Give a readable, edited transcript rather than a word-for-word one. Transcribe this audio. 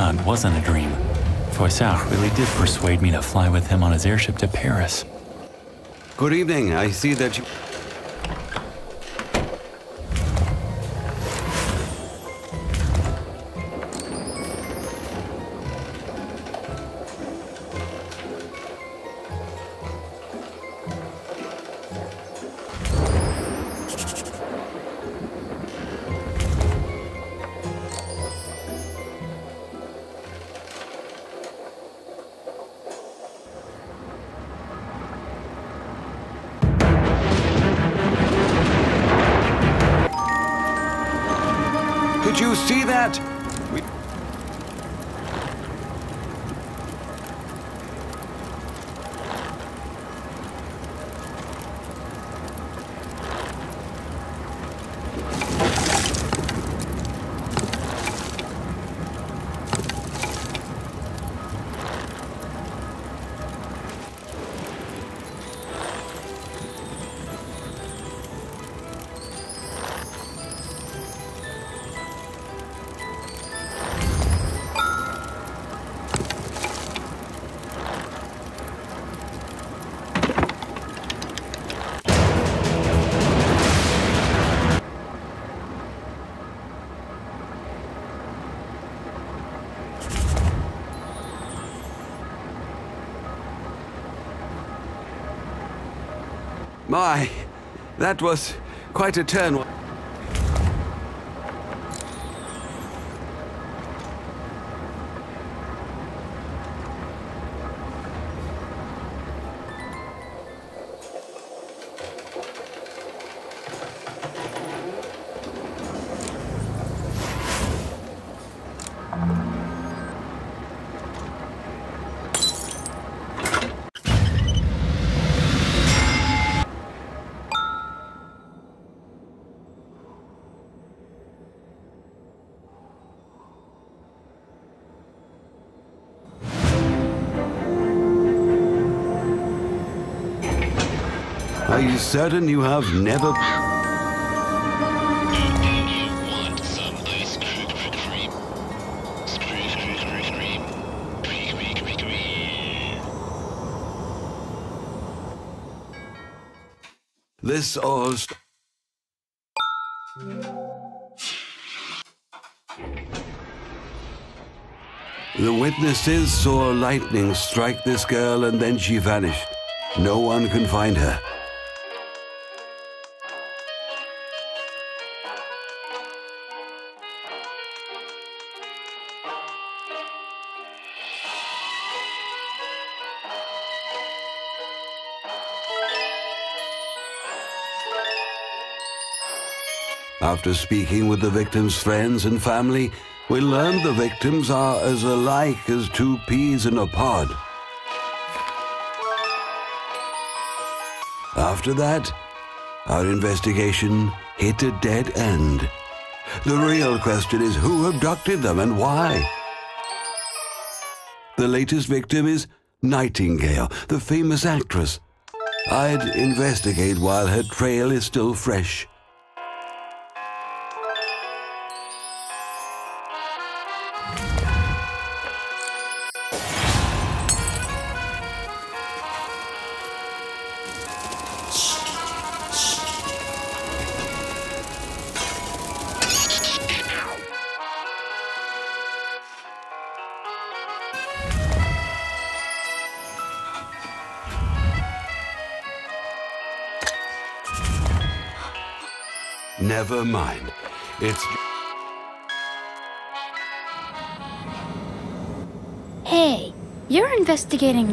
hunt wasn't a dream. Froissart really did persuade me to fly with him on his airship to Paris. Good evening. I see that you... Did you see that? My, that was quite a turn. Are you certain you have never... Want some ice cream? Cream. This all... The witnesses saw lightning strike this girl and then she vanished. No one can find her. After speaking with the victim's friends and family, we learned the victims are as alike as two peas in a pod. After that, our investigation hit a dead end. The real question is who abducted them and why? The latest victim is Nightingale, the famous actress. I'd investigate while her trail is still fresh. Never mind. It's... Hey, you're investigating...